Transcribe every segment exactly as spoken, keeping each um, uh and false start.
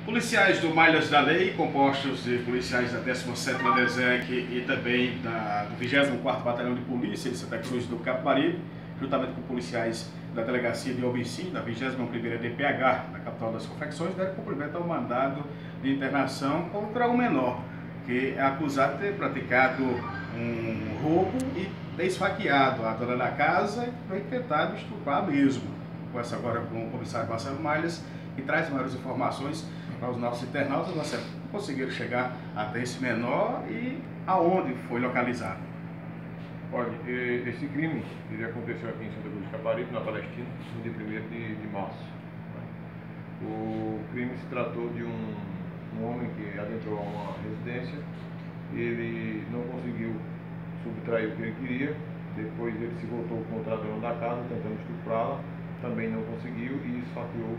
Policiais do Malhas da Lei, compostos de policiais da décima sétima DESEC e também da, do vigésimo quarto Batalhão de Polícia de Santa Cruz do Capibaribe, juntamente com policiais da Delegacia de Homicídio, da vigésima primeira D P H, da capital das confecções, deram cumprimento ao mandado de internação contra o menor, que é acusado de ter praticado um roubo e ter esfaqueado a dona da casa e foi tentado estuprar mesmo. Conversa agora com o comissário Marcelo Malhas, que traz maiores informações para os nossos internautas, nós conseguiram chegar até esse menor e aonde foi localizado. Olha, esse crime ele aconteceu aqui em Santa Cruz do Capibaribe, na Palestina, no dia primeiro de, de março. O crime se tratou de um, um homem que adentrou a uma residência, ele não conseguiu subtrair o que ele queria, depois ele se voltou contra a dona da casa, tentando estuprá-la, também não conseguiu e esfaqueou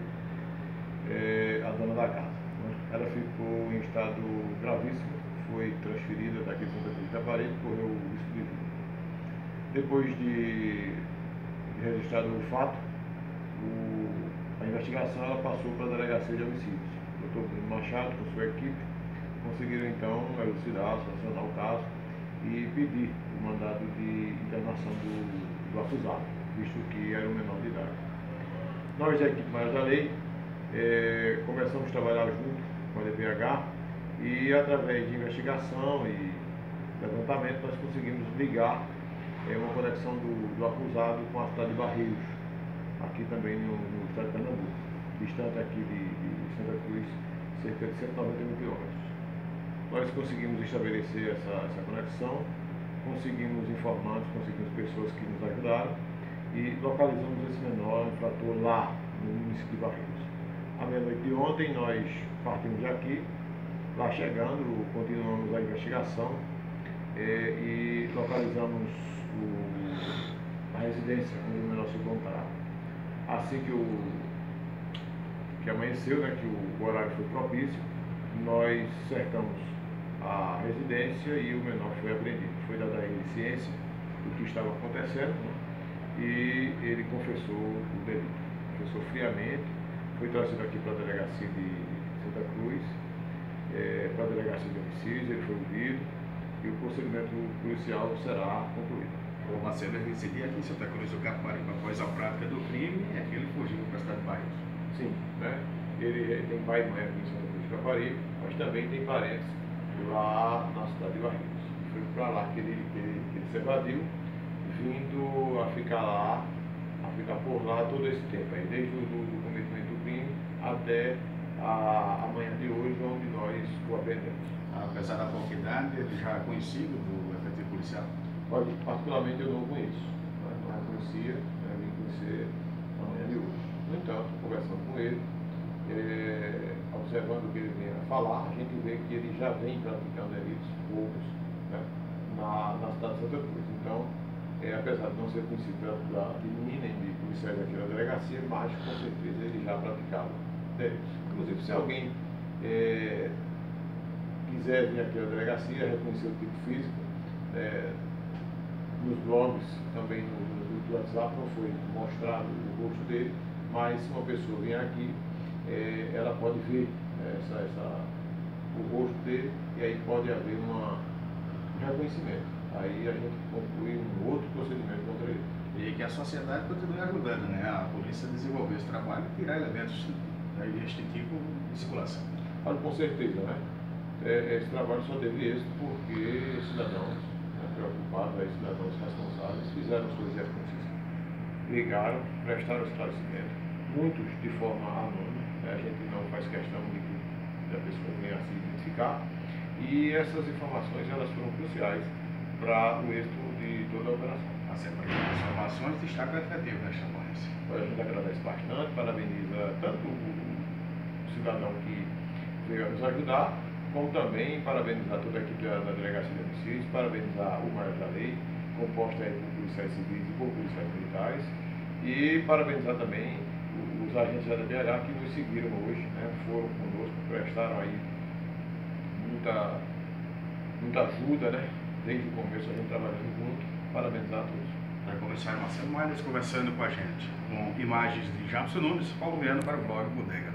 É, a dona da casa. Né? Ela ficou em estado gravíssimo, foi transferida daqui para Santa Cruz do Capibaribe e correu o risco de vida. Depois de, de registrado o fato, o, a investigação ela passou para a Delegacia de Homicídios. O doutor Bruno Machado, com sua equipe, conseguiram então elucidar, sancionar o caso e pedir o mandado de internação do, do acusado, visto que era um menor de idade. Nós, da equipe Malhas da Lei, É, começamos a trabalhar junto com a D P H e através de investigação e levantamento nós conseguimos ligar é, uma conexão do, do acusado com a cidade de Barreiros, aqui também no, no estado de Pernambuco, distante aqui de, de Santa Cruz, cerca de cento e noventa mil quilômetros. Nós conseguimos estabelecer essa, essa conexão, conseguimos informantes, conseguimos pessoas que nos ajudaram e localizamos esse menor infrator lá no município de Barreiros. À meia-noite de ontem nós partimos daqui, lá chegando, continuamos a investigação é, e localizamos o, a residência onde o menor se encontrava. Assim que, o, que amanheceu, né, que o horário foi propício, nós cercamos a residência e o menor foi apreendido. Foi dada a ele ciência do que estava acontecendo, né, e ele confessou o delito, confessou friamente. Foi trazido aqui para a Delegacia de Santa Cruz, é, para a Delegacia de Homicídios, ele foi ouvido e o procedimento policial será concluído. O Marcelo residia aqui em Santa Cruz do Capibaribe após a prática do crime e aqui ele fugiu para a cidade de Barreiros. Sim, né? Ele tem pai e mãe aqui em Santa Cruz do Capibaribe, mas também tem parentes lá na cidade de Barreiros. E foi para lá que ele, que, ele, que ele se evadiu, vindo a ficar lá, a ficar por lá todo esse tempo, aí, desde o do, do cometimento do crime até a, a manhã de hoje, onde nós o apreendemos. Apesar da pouca idade, ele já é conhecido do efetivo policial? Olha, particularmente eu não o conheço, né? Não o conhecia, né? Vim conhecer na manhã de hoje. No entanto, conversando com ele, é, observando o que ele vem a falar, a gente vê que ele já vem praticando delitos, roubos, né? na, na cidade de Santa Cruz. Então, É, apesar de não ser conhecido da, de mim, nem de policiais aqui na delegacia, mas com certeza ele já praticava delitos. Inclusive, se alguém é, quiser vir aqui na delegacia, reconhecer o tipo físico, é, nos blogs, também no, no grupo do WhatsApp, não foi mostrado o rosto dele, mas se uma pessoa vier aqui, é, ela pode ver essa, essa, o rosto dele e aí pode haver uma, um reconhecimento. Aí a gente conclui um outro procedimento contra ele. E que a sociedade continue ajudando, né? A polícia a desenvolver esse trabalho e tirar elementos deste tipo de circulação. Olha, com certeza, né? É, esse trabalho só teve êxito porque cidadãos, né, preocupados, aí, cidadãos responsáveis, fizeram suas denúncias, ligaram, prestaram esclarecimento, muitos de forma anônima, né? A gente não faz questão de que a pessoa venha a se identificar, e essas informações elas foram cruciais para o êxito de toda a operação. A sempre as informações destaca o efetivo nesta ocorrência. A gente agradece bastante, parabeniza tanto o cidadão que veio a nos ajudar, como também parabenizar toda a equipe da, da Delegacia de Homicídios, parabenizar o Malhas da Lei, composta aí por policiais civis e por policiais militares, e parabenizar também os agentes da D P H que nos seguiram hoje, né, foram conosco, prestaram aí muita, muita ajuda, né? Desde o começo a gente trabalhando junto, parabenizar a todos. Para começar, Marcelo Malhas conversando com a gente, com imagens de Jampson Nunes, Paulo Viana para o blog Bodega.